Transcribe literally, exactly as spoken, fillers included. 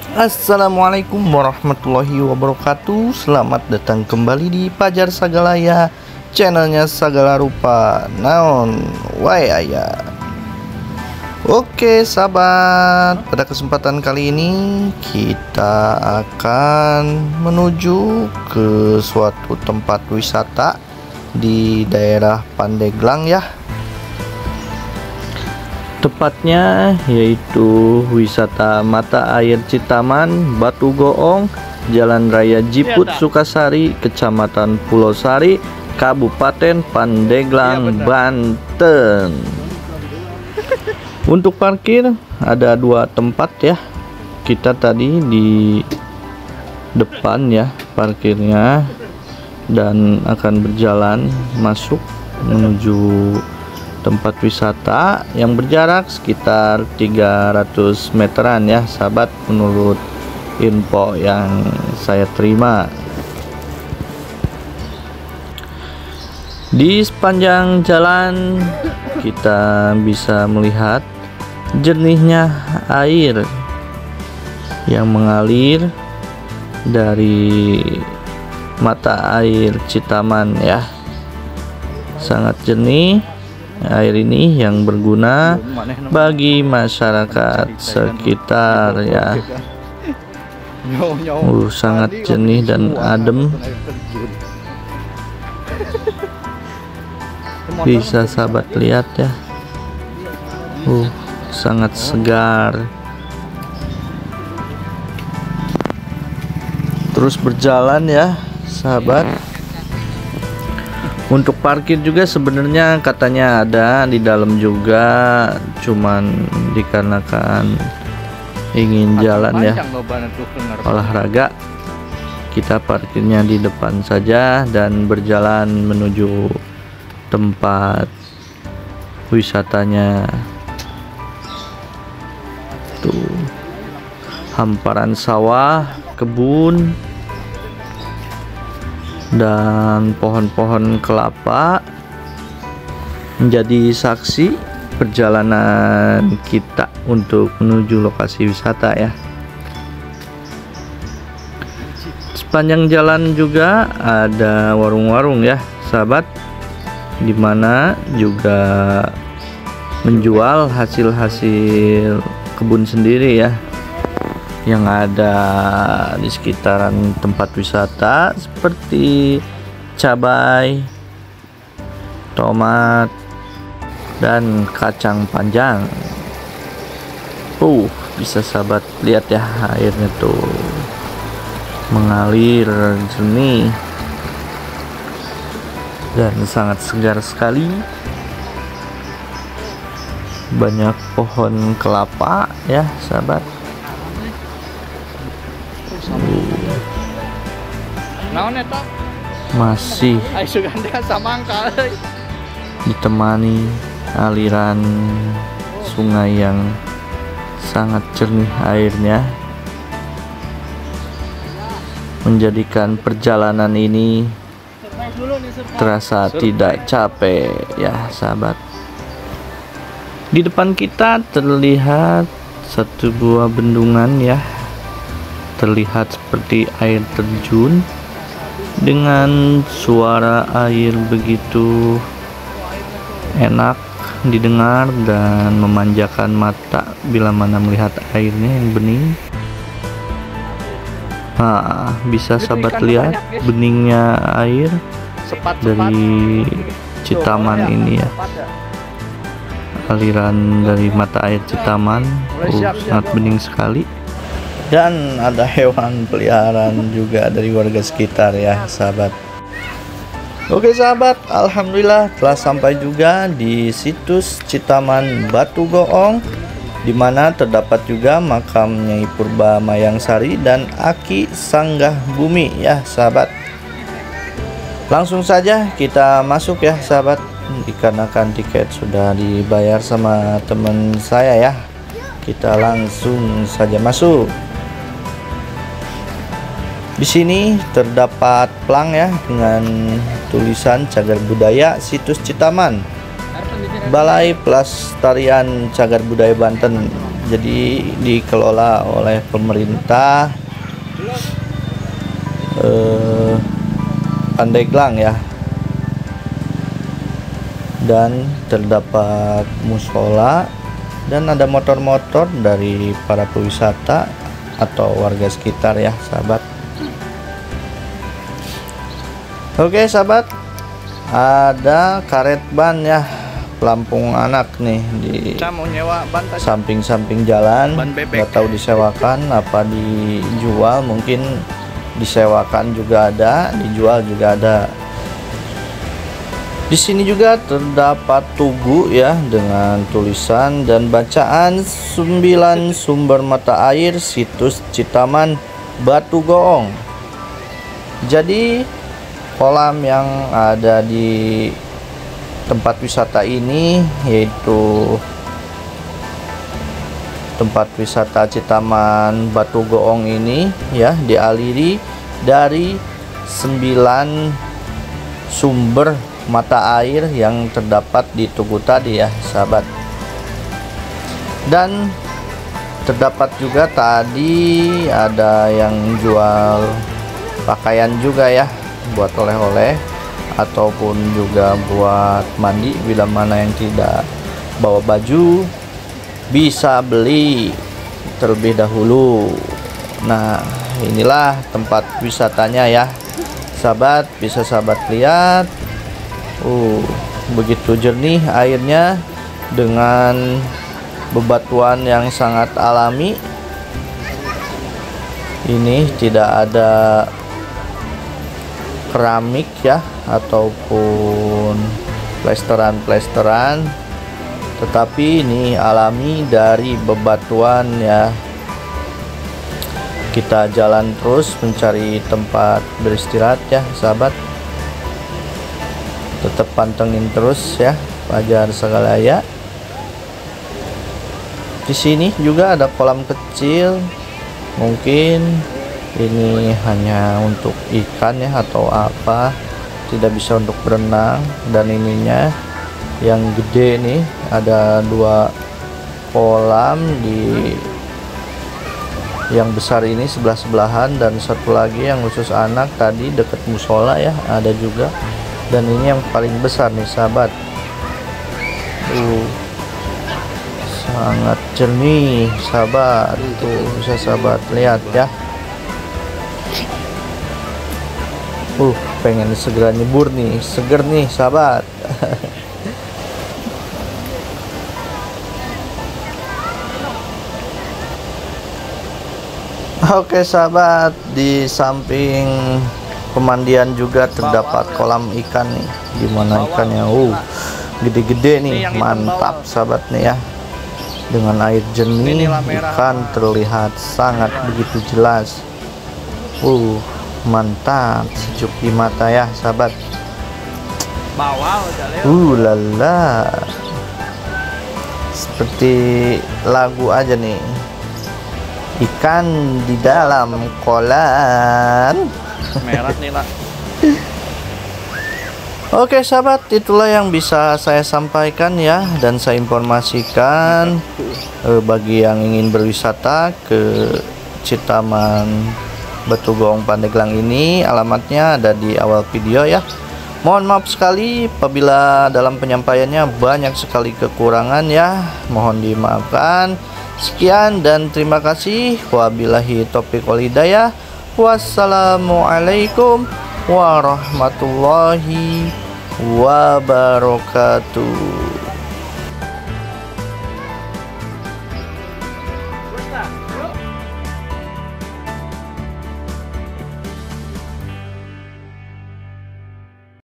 Assalamualaikum warahmatullahi wabarakatuh. Selamat datang kembali di Pajar Sagalaya, channelnya Sagala Rupa naon wae aya. Oke sahabat, pada kesempatan kali ini kita akan menuju ke suatu tempat wisata di daerah Pandeglang ya. Tepatnya yaitu wisata mata air Citaman, Batu Goong, Jalan Raya Jiput, Sukasari, Kecamatan Pulau Sari, Kabupaten Pandeglang, Banten. Untuk parkir ada dua tempat ya. Kita tadi di depan ya parkirnya, dan akan berjalan masuk menuju tempat wisata yang berjarak sekitar tiga ratus meteran ya sahabat, menurut info yang saya terima. Di sepanjang jalan kita bisa melihat jernihnya air yang mengalir dari mata air Citaman ya. Sangat jernih air ini yang berguna bagi masyarakat sekitar ya. Uh, sangat jernih dan adem, bisa sahabat lihat ya. Uh, sangat segar. Terus berjalan ya sahabat. Untuk parkir juga sebenarnya katanya ada di dalam juga, cuman dikarenakan ingin jalan ya olahraga, kita parkirnya di depan saja dan berjalan menuju tempat wisatanya. Tuh, hamparan sawah, kebun, dan pohon-pohon kelapa menjadi saksi perjalanan kita untuk menuju lokasi wisata ya. Sepanjang jalan juga ada warung-warung ya sahabat, dimana juga menjual hasil-hasil kebun sendiri ya yang ada di sekitaran tempat wisata, seperti cabai, tomat, dan kacang panjang. Uh, bisa sahabat lihat ya, airnya tuh mengalir jernih dan sangat segar sekali. Banyak pohon kelapa ya sahabat. Masih ditemani aliran sungai yang sangat jernih airnya, menjadikan perjalanan ini terasa tidak capek ya sahabat. Di depan kita terlihat satu buah bendungan ya, terlihat seperti air terjun dengan suara air begitu enak didengar dan memanjakan mata bila mana melihat airnya yang bening. Nah, bisa sahabat lihat beningnya air dari Citaman ini ya. Aliran dari mata air Citaman uh, sangat bening sekali. Dan ada hewan peliharaan juga dari warga sekitar ya sahabat. Oke sahabat, alhamdulillah telah sampai juga di situs Citaman Batu Goong, dimana terdapat juga makam Nyai Purba Mayangsari dan Aki Sanggah Bumi ya sahabat. Langsung saja kita masuk ya sahabat, dikarenakan tiket sudah dibayar sama teman saya ya. Kita langsung saja masuk. Di sini terdapat plang ya dengan tulisan Cagar Budaya Situs Citaman, Balai Pelestarian Cagar Budaya Banten Jadi dikelola oleh pemerintah eh, Pandeglang ya. Dan terdapat musola dan ada motor-motor dari para pewisata atau warga sekitar ya sahabat. Oke sahabat, ada karet ban ya, pelampung anak nih di samping-samping jalan. Nggak tahu disewakan apa dijual, mungkin disewakan juga ada, dijual juga ada. Di sini juga terdapat tugu ya dengan tulisan dan bacaan sembilan sumber mata air situs Citaman Batu Goong. Jadi kolam yang ada di tempat wisata ini yaitu tempat wisata Citaman Batu Goong ini ya dialiri dari sembilan sumber mata air yang terdapat di tugu tadi ya sahabat. Dan terdapat juga tadi ada yang jual pakaian juga ya, buat oleh-oleh ataupun juga buat mandi. Bila mana yang tidak bawa baju bisa beli terlebih dahulu. Nah, inilah tempat wisatanya ya sahabat, bisa sahabat lihat. Uh, begitu jernih airnya dengan bebatuan yang sangat alami. Ini tidak ada keramik ya ataupun plesteran-plesteran, tetapi ini alami dari bebatuan ya. Kita jalan terus mencari tempat beristirahat ya sahabat. Tetap pantengin terus ya Fajar Sagalaya. Di sini juga ada kolam kecil, mungkin ini hanya untuk ikan ya atau apa, tidak bisa untuk berenang. Dan ininya yang gede nih, ada dua kolam di yang besar ini sebelah-sebelahan, dan satu lagi yang khusus anak tadi dekat musola ya ada juga. Dan ini yang paling besar nih sahabat. Uh, sangat jernih sahabat, tuh bisa sahabat lihat ya. Uh, pengen segera nyebur nih, seger nih sahabat. Oke sahabat, di samping pemandian juga terdapat kolam ikan nih, gimana ikannya, uh gede-gede nih, mantap sahabat nih ya. Dengan air jernih, ikan terlihat sangat begitu jelas. Uh mantap, sejuk di mata ya sahabat. Uh lala, seperti lagu aja nih, ikan di dalam kolam merah nih lah. Oke sahabat, itulah yang bisa saya sampaikan ya, dan saya informasikan eh, bagi yang ingin berwisata ke Citaman Batu Goong Pandeglang ini. Alamatnya ada di awal video ya. Mohon maaf sekali apabila dalam penyampaiannya banyak sekali kekurangan ya, mohon dimaafkan. Sekian dan terima kasih. Wabillahi taufiq wal hidayah. Wassalamualaikum warahmatullahi wabarakatuh.